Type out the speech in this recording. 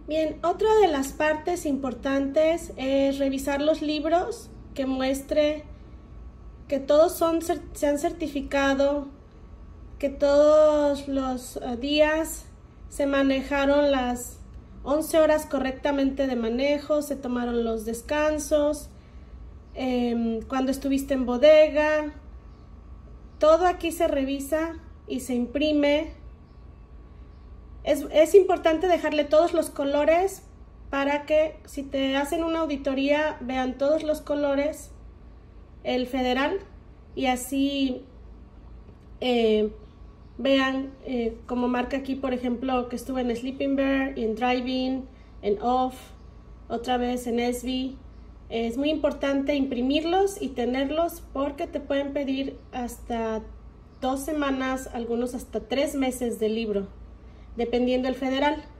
Bien, otra de las partes importantes es revisar los libros que muestre que todos se han certificado, que todos los días se manejaron las 11 horas correctamente de manejo, se tomaron los descansos, cuando estuviste en bodega. Todo aquí se revisa y se imprime. Es importante dejarle todos los colores para que si te hacen una auditoría vean todos los colores, el federal, y así vean como marca aquí, por ejemplo, que estuve en Sleeping Bear, en Driving, en Off, otra vez en SB. Es muy importante imprimirlos y tenerlos porque te pueden pedir hasta 2 semanas, algunos hasta 3 meses de libro, dependiendo del federal.